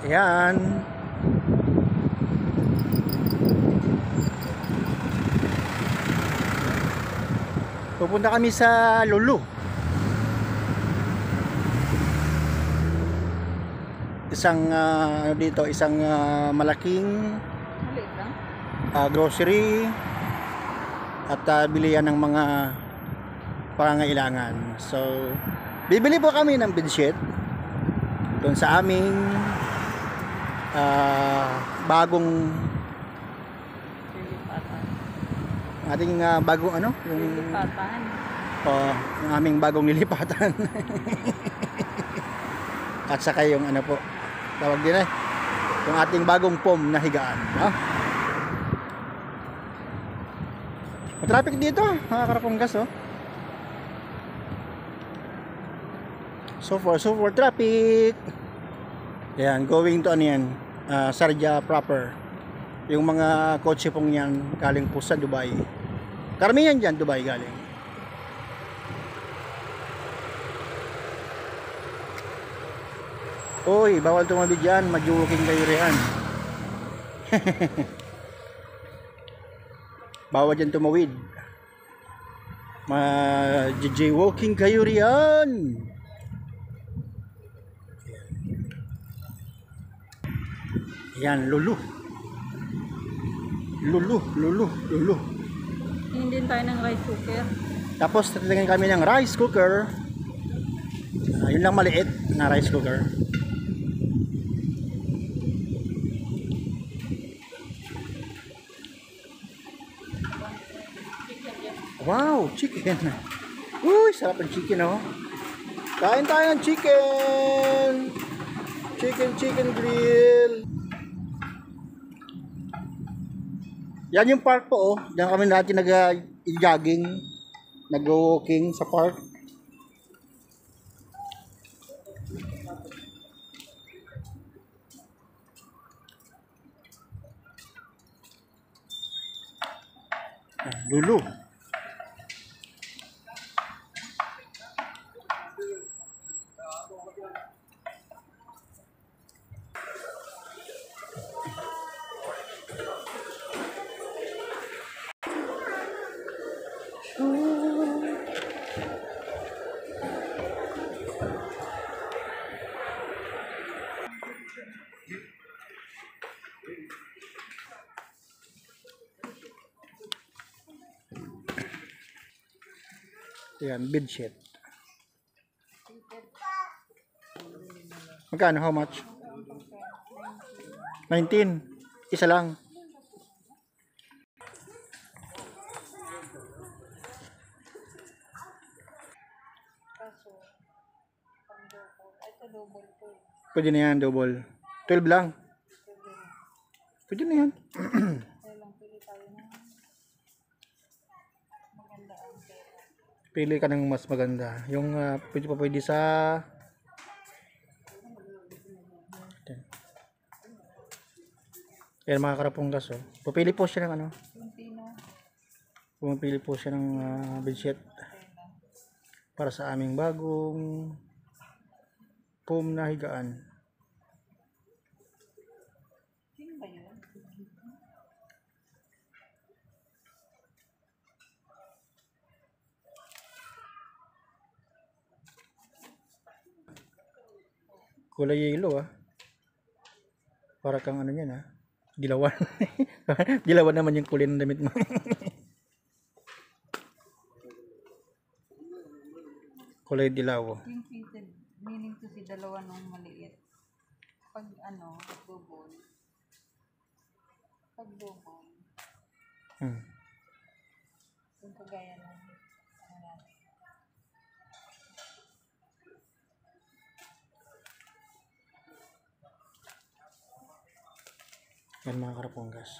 Ayan. Pupunta kami sa Lulu. Isang ano dito, isang malaking Maliit lang. grocery at bilihan ng mga pangangailangan. So, bibili po kami ng bedsheet doon sa aming bagong Lilipatan. ating bagong ano, yung Lilipatan. yung aming bagong lilipatan. At saka yung ano po, tawag din yung ating bagong foam na higaan, no? Traffic dito, mga karaponggas, oh. So for traffic. Ayan, going to ano yan, Sharjah proper. Yung mga kotse pong yan galing po sa Dubai. Karamihan dyan Dubai galing. Uy, bawal tumawid dyan, majuking kayo riyan. Bawal dyan tumawid, ma-jaywalking kayo riyan. Yan, Lulu. Tingin din tayo ng rice cooker. Tapos tatingin kami ng rice cooker. Yun lang maliit na rice cooker. Wow, chicken. Uy, sarap ang chicken, oh. Kain tayo ng chicken. Chicken grill. Yan yung park po, oh. Diyan kami dati nag-jogging, nag-walking sa park. Lulu. Yan, bedsheet. Magkano? How much? 19. Isa lang. Kaso, ito double po. Pwede na yan, double. 12 lang. Pwede na yan. Kaya lang pili tayo ng maganda ang pera. Pili ka ng mas maganda. Yung pwede sa yan, mga karaponggas, oh. Pupili po siya ng ano. Pumipili po siya ng bedsheet para sa aming bagong foam na higaan. Sino ba yun? Kulay yellow, ah. Para kang ano yan, ah. Dilawan. Dilawan naman yung kulay ng damit mo. Kulay dilaw. Yung fitted, meaning to si dalawa nung maliit. Pag ano, double. Pag double, yung kagaya ng ano natin. Yan, mga karaponggas.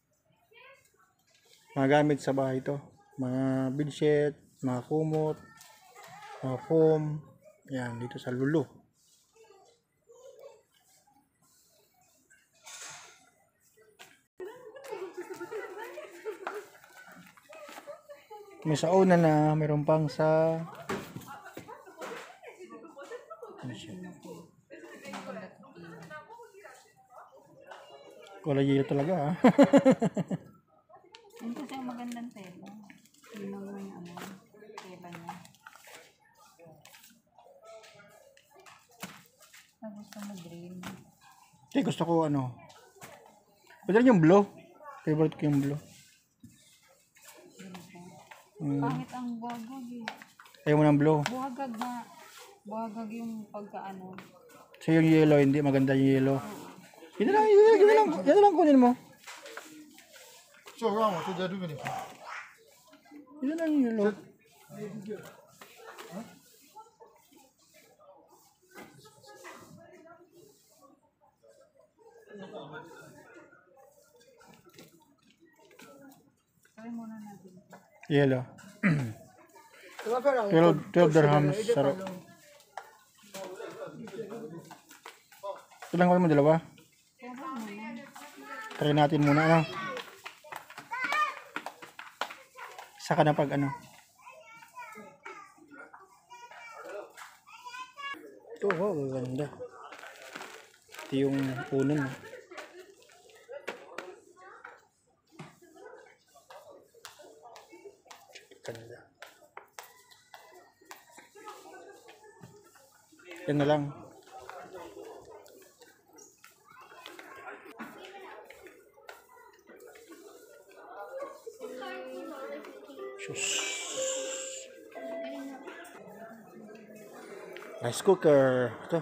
Mga gamit sa bahay to. Mga bedsheet, mga kumot, mga foam. Yan, dito sa Lulu. May sa una na, mayroon pang sa ano siya? Wala yelo talaga ah. Yun kasi ang magandang tela. Yun ang may ano, tela niya. Ah, gusto mo green. Okay, gusto ko ano. Pwede rin yung blue. Favorite ko yung blue. Pangit ang buhagag eh. Ayaw mo ng blue. Buhagag na. Buhagag yung pagkaano. So yung yellow, hindi maganda yung yellow. Yun na lang kunin mo. 就让我直接就给你发。 Yun na lang yung yellow. Try muna natin. Yellow. 12 dirhams. Sarap. Ito lang mo dalawa. Try natin muna ano. Saka na pag ano. Ito, wow, ganda. Ito yung punan. Ganda. Yan na lang. Rice cooker. Ito.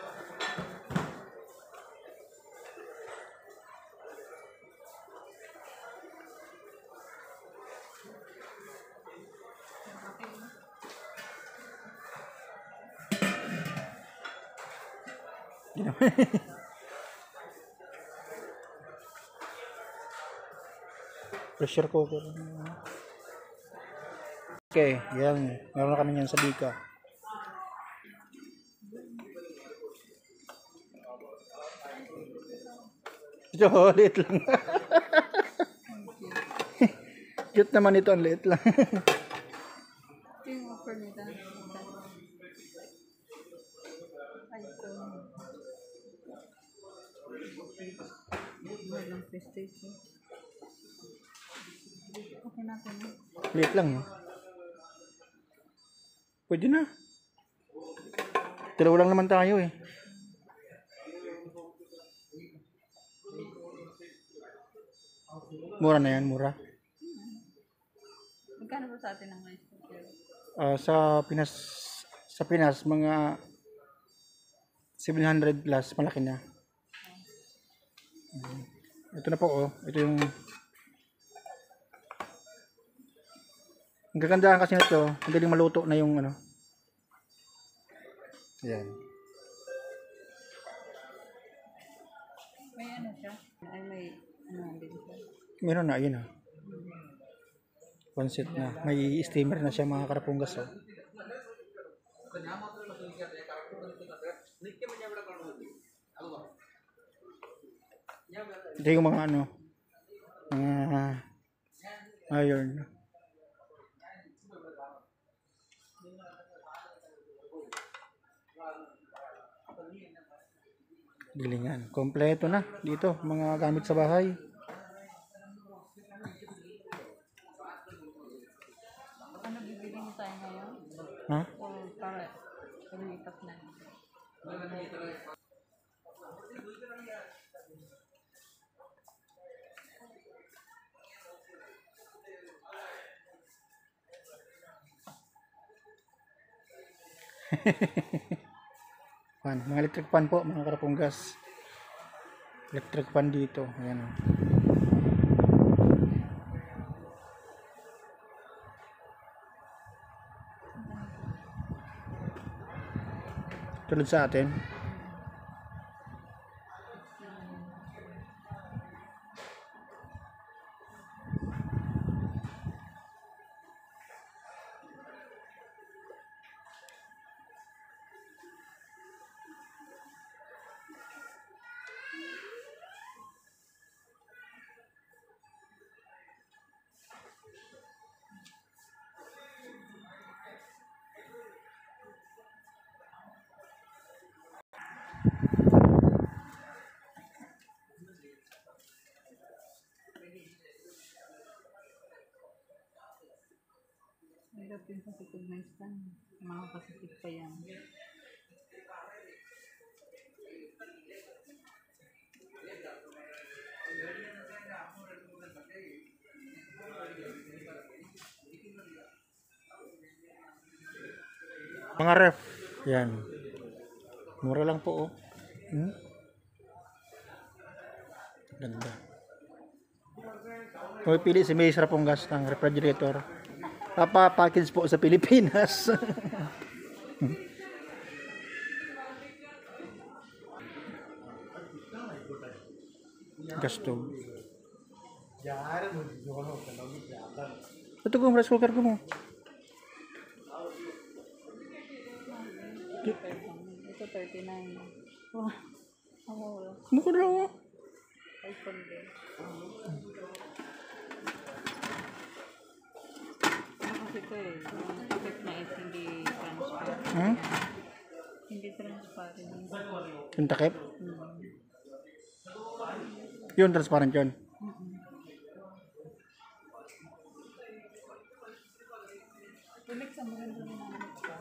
Pressure cooker. Okay, yan. Meron na kami yan sa Bika. Ito, liit lang. Cute naman ito, ang liit lang. Ito yung offer nito. iPhone. Walang prestige. Okay natin. Liit lang. Pwede na. Dalawa lang naman tayo eh. Mura na yan, mura. Magkano ba sa atin ang rice cooker? Sa Pinas mga 700 plus, malaki na. Ito na po oh, ito yung ang kagandahan kasi nito, madaling maluto na yung ano. Ayan. May ano siya? Ay, may ano din siya. Meron na, yun ah. Concept na. May steamer na siya mga karapunggas oh. Ito yung mga ano, mga iron. Gilingan. Kompleto na dito, mga gamit sa bahay. Ano bibili mo tayo ngayon? Ha? O para lumipat na? Pan, mga electric pan po, mga karapunggas. Electric pan dito. Ayan oh. Tulad sa atin. din sa sikod na stand. Mga Pacific pa yan. Mga ref. Yan. Mura lang po oh. Ganda. Kung pili si May Saraponggas ng refrigerator, papackage po sa Pilipinas. Gasto. Ito ko, rice cooker ko mo. Ito 39. Oh, wala. Mukha na ako. iPhone din. Kasi ito eh, yung effect na is hindi transparent. Hindi transparent. Yung takip? Yun, transparent yun. Tulik sa maganda rin naman ito.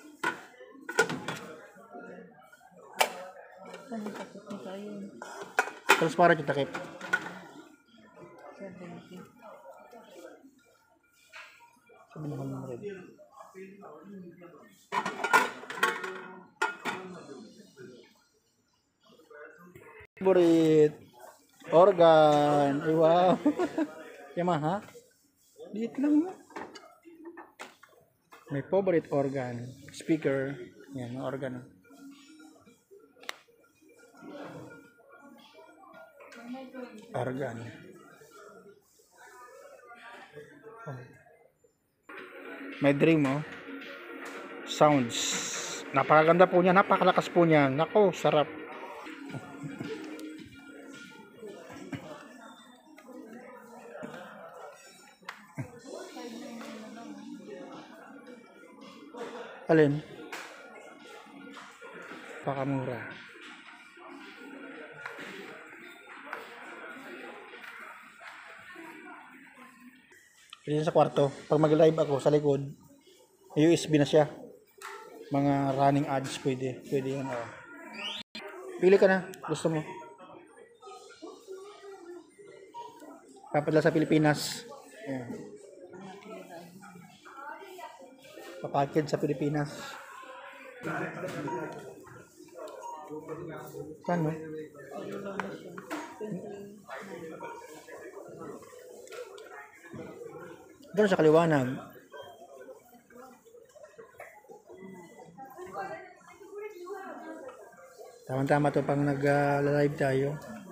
Saan yung takip mo tayo? Transparent yung takip. 70. Sabi naman ng red. Favorite organ. Ay, wow. Yamaha. Liit lang mo. May favorite organ. Speaker. Yan, organ. Organ. Oh. May dream oh. Sounds. Napakaganda po niya, napakalakas po niya. Nako, sarap. Alin? Pakamura. Pwede sa kwarto. Pag mag-live ako sa likod, USB na siya. Mga running ads pwede. Pwede yan. Oh. Pili ka na. Gusto mo. Papadala sa Pilipinas. Ayan. Papackage sa Pilipinas. Saan mo? Doon sa kaliwanag. Tama-tama to pang nag-live tayo.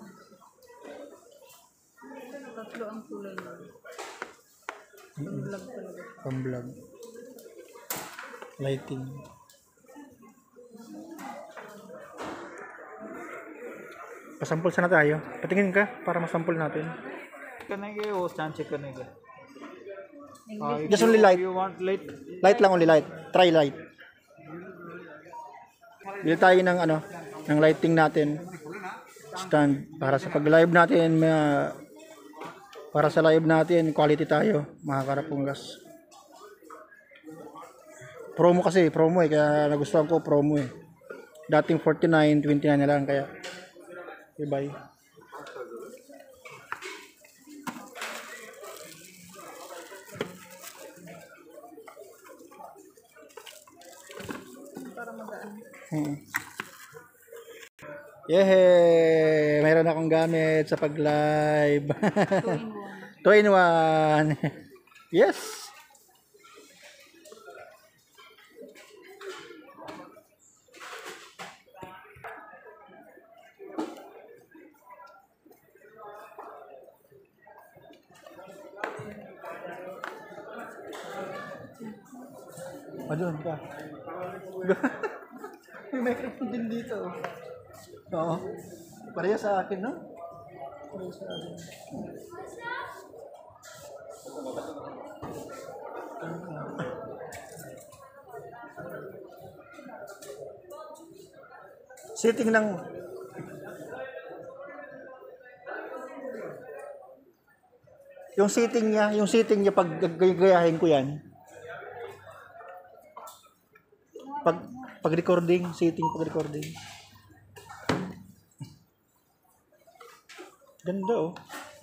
Tatlo ang kulay mo. Vlog talaga. Pang vlog. Lighting. Pasampol sana tayo. Patingin ka para masampol natin. करेंगे वो chance check करने का English. Just only light. you want light Light lang, only light. Try light. Bili tayo ng ano, ng lighting natin. Stand para sa pag-live natin, para sa live natin, quality tayo, mga Karaponggas. Promo kasi, promo eh, kaya nagustuhan ko promo eh. Dating 49, 29 na lang, kaya bye. Para magaan. Yehey! Mayroon akong gamit sa pag-live. 2 in 1. 2 in 1. Yes! Doon ka. May microphone din dito. Oo. Pareha sa akin, no? Pareha sa akin. Sitting lang. Yung sitting niya pag gagayahin ko yan, Pag-recording, setting pag-recording. Ganda oh.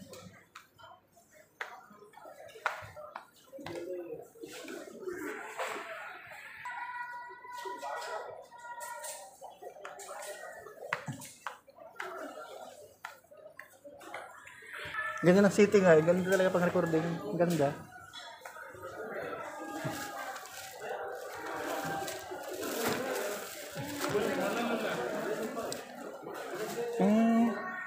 Ganda ng setting ay, ganda talaga pang recording. Ganda. Hmm.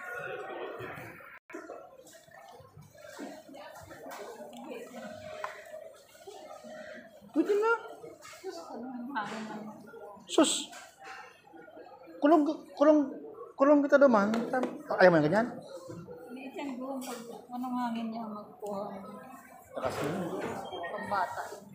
Pwede na. Sus. Kulong kita naman. Ayaw mo yung ganyan? Hindi siyang doon pag anong hangin niya magkuha. Pambata.